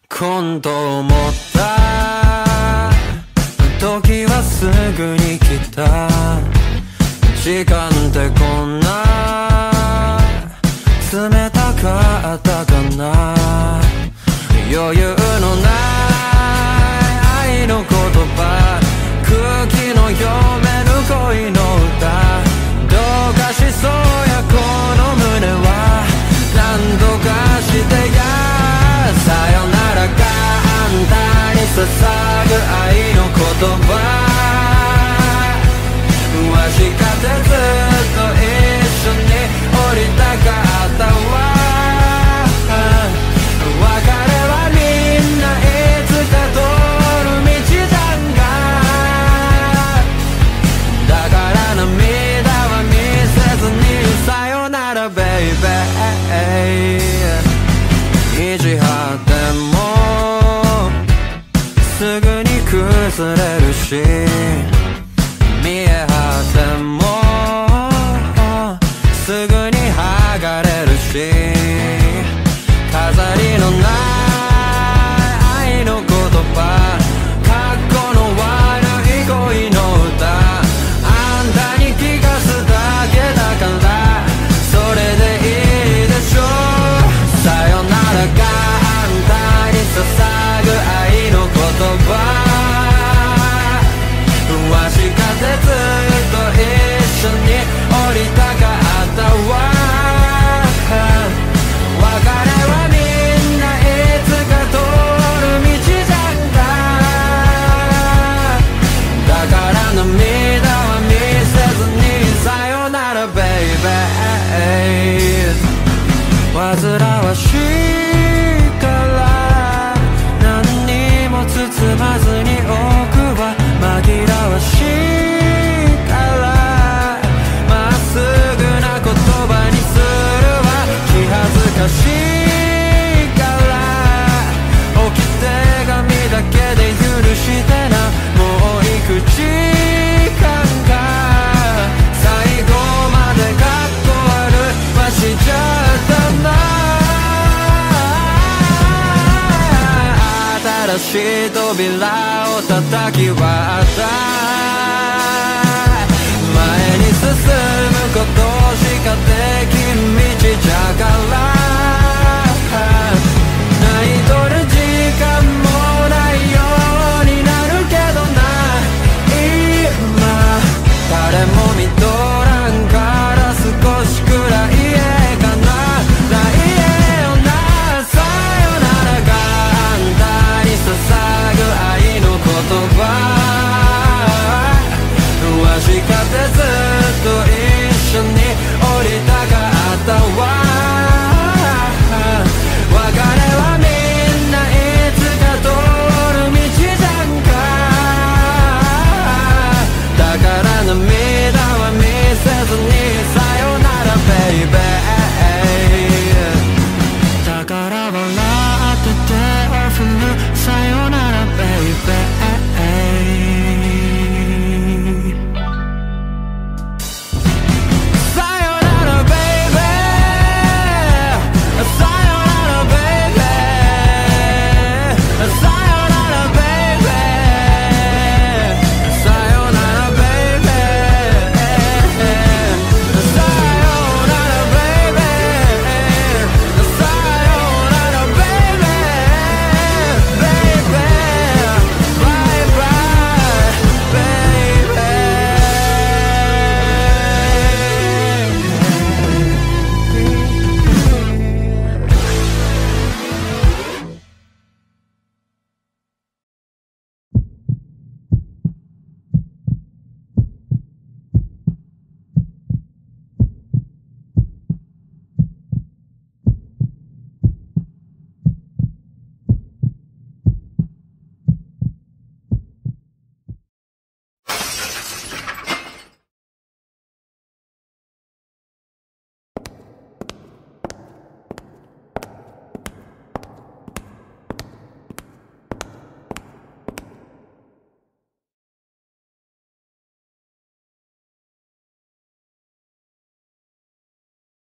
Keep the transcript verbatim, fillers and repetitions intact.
今度思った時はすぐに来た。時間ってこんな冷たかったかな。余裕のない愛の言葉、空気の読めぬ恋の歌。どうかしそうやこの胸は何とかしてや。さよならがあんたに捧ぐ愛の言葉。わしかてずっと一緒に降りたかったわ。別れはみんないつか通る道だが、だから涙は見せずにさよならベイベー。意地張ってもすぐに崩れるし、見え張ってもすぐに剥がれるし、飾りのない愛の言葉、過去の悪い恋の歌。あんたに聞かすだけだから、それでいいでしょう。さよならがあんたに捧ぐ愛の言葉。わしかてずっと一緒に降りたかったわ。別れはみんないつか通る道じゃんか。だから涙は見せずにさよならベイベー。煩わしいから何にも包まずに奥は紛らわしいから、まっすぐな言葉にするわ。気恥ずかしいから置き手紙だけで許してな。もう行く時間が最後までかっこ悪はしちゃったな。新しい扉を叩き割った。前に進むことしかできん道じゃから。泣いとる時間もないようになるけどな。今誰も見とらんから少しくらいええかな。ないえよな。さよならがあんたに捧ぐ愛の言葉。わしかてずっと一緒に降りたかったわ。別れはみんないつか通る道じゃんか。だから涙は見せずにさよならベイベー。